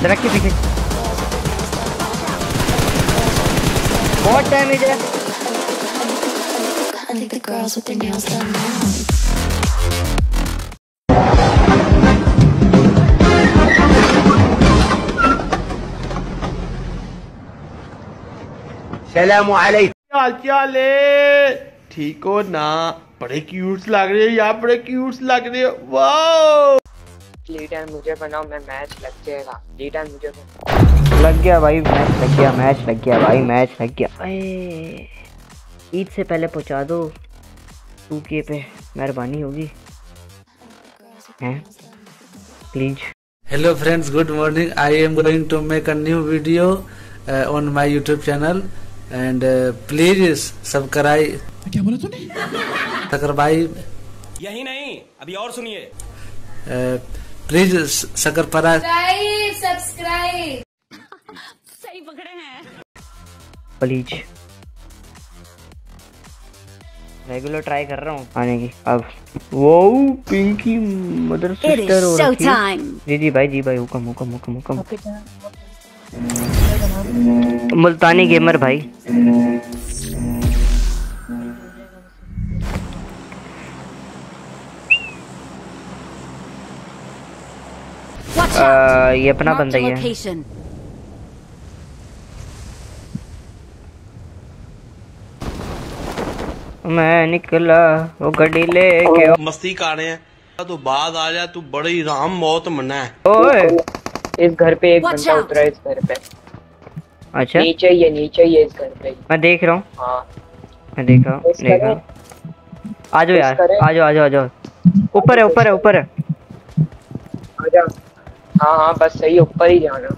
रख के पीछे बहुत डैमेज है। हाल चाल है, ठीक हो ना? बड़े क्यूट लग रहे हो यार, बड़े क्यूट लग रहे हो। वाओ लीडर मुझे बनाओ, मैं मैच लग जाएगा। लीडर मुझे लग गया भाई, मैच लग गया, मैच लग गया भाई, मैच लग गया। ईद से पहले पहुंचा दो 2K पे, मेहरबानी होगी हैं please. Hello friends, good morning. I am going to make a new video on my YouTube channel and please subscribe. क्या बोला तूने? सब्सक्राइब यही नहीं, अभी और सुनिए। प्लीज सब्सक्राइब सही पकड़े हैं प्लीज। रेगुलर ट्राई कर रहा हूँ आने की। अब वो पिंकी मदर सिस्टर हो रखी है। जी भाई हुक्म हुक्म हुक्म हुक्म। मुल्तानी गेमर भाई। ये अपना बंदा ही है। मैं निकला वो गड्डी लेके। मस्ती कर रहे हैं तो बाद आ जा, तू बड़ी राम मौत मना है। ओए इस घर पे एक बंदा उतरा है, इस घर पे। अच्छा नीचे ही है इस घर पे। मैं देख रहा हूँ। हाँ मैं देख रहा हूँ। आ जाओ यार, आ जाओ। ऊपर है। आजा। हाँ बस सही, ऊपर ही जाना।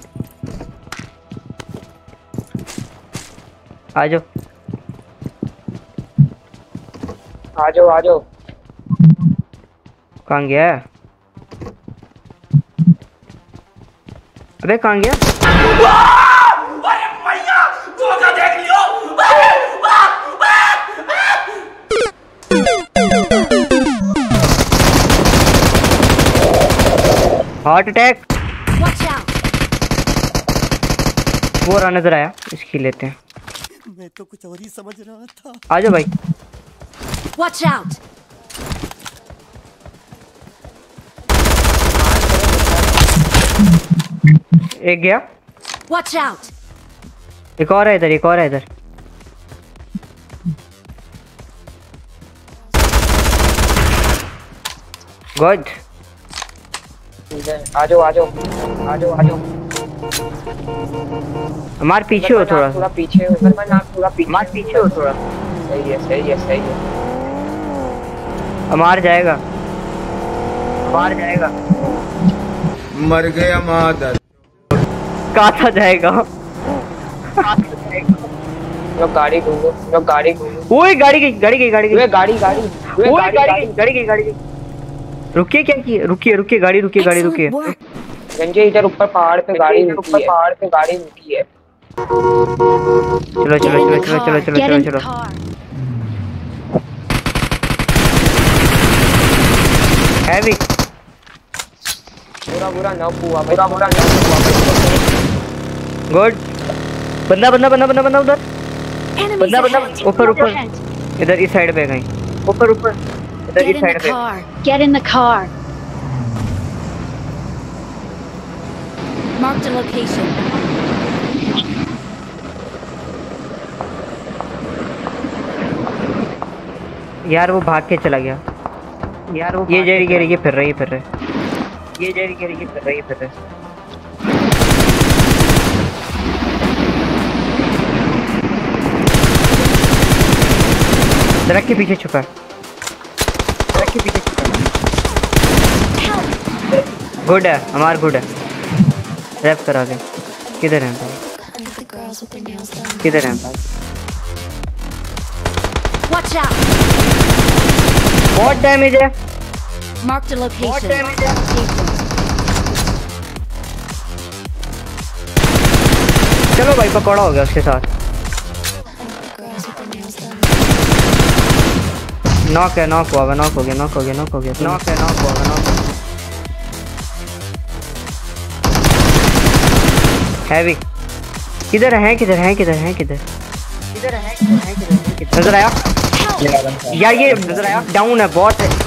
आ जाओ। कहाँ गया? अबे कहाँ गया? Heart attack. वो रहा नजर आया, इसकी लेते हैं। मैं तो कुछ और ही समझ रहा था। आ जाओ भाई। Watch out! एक गया। Watch out! एक और है इधर। गुड। आ जाओ। हमारे पीछे हो थोड़ा पीछे हो। हमारे पीछे हो थोड़ा। सही है। हमार जाएगा। मर गया मादर। कहाँ जाएगा? लोग गाड़ी ढूंढो। ओए गाड़ी गई। गाड़ी गई। रुकिए क्या किए? रुकिए गाड़ी रुकिए। गंजे इधर ऊपर पहाड़ पे गाड़ी रुकी है। चलो। हैवी पूरा नॉक हुआ। गुड। बंदा उधर। बंदा ऊपर इधर इस साइड पे कहीं। ऊपर इधर इस साइड पे। Get in the car. Mark the location. यार वो भाग के चला गया। ये जेरी फिर रही है। ट्रक के पीछे छुपा। गुड है, हमारा गुड है। रैप करा दे। किधर है भाई? Watch out! बहुत डैमेज है। Mark the location. चलो भाई, पकौड़ा हो गया उसके साथ। नॉक हो गया। हैवी किधर है किधर है किधर है किधर नजर आया यार, ये नजर आया, डाउन है, बहुत है।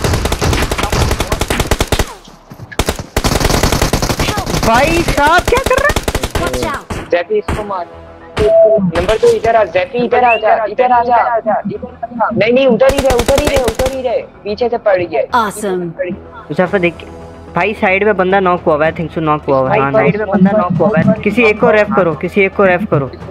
भाई साहब क्या कर रहे हैं? Watch out! जैफी इसको मार। नंबर 2 इधर आ, जैफी इधर आ जा, इधर आ जा। नहीं नहीं उधर ही रहे, पीछे से पड़ गया। Awesome. मुसाफिर देख के भाई, साइड में बंदा नॉक हुआ है, थिंक सो नॉक हुआ है। हां साइड में बंदा नॉक हुआ है। किसी एक को रैप करो, किसी एक को रैप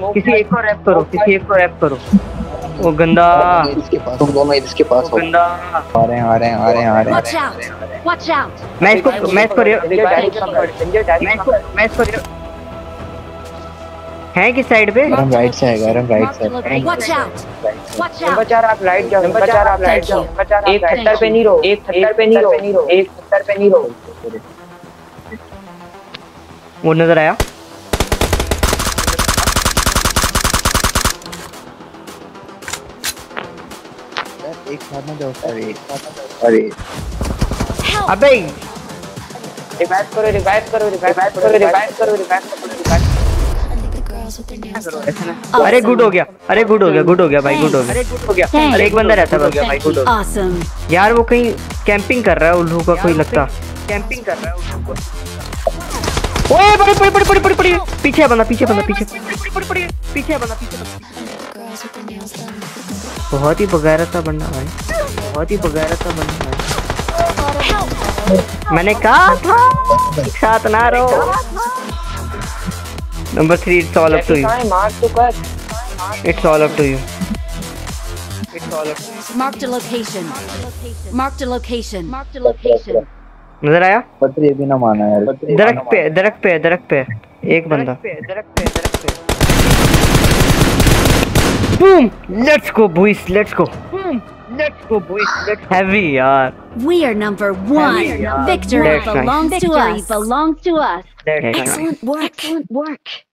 करो। वो गंदा इसके पास तुम दोनों इसके पास हो। गंदा आ रहे हैं Watch out! Watch out! मैं इसको है किस साइड पे? गरम राइट से है, गरम राइट से। Watch out! Watch number out! 4 आप राइट जाओ, नंबर 4 आप राइट जाओ। एक थत्तर पे नहीं रहो, एक थत्तर पे नहीं रहो। वो नजर आया। एक साथ में जाओ, अरे Help! अबे रिवाइव करो। अरे गुड हो गया भाई, गुड हो गया। अरे एक बंदा रहता है भाई, गुड हो गया। Awesome. यार वो कहीं कैंपिंग कर रहा है उल्लू का, कोई लगता ओए बड़े पीछे बंदा बहुत ही बगैरत था बंदा भाई, मैंने कहा था एक साथ ना रहो। Number 3 it's all up to you, मार तो कर। It's all up to you. Marked a location. Marked a location. नजर आया? पत्र ये भी ना माना यार। दरख्त पे एक बंदा। Boom, let's go boys, let's go. Heavy यार। We are number 1. Victory That's nice. belongs to us. That's nice. Excellent work.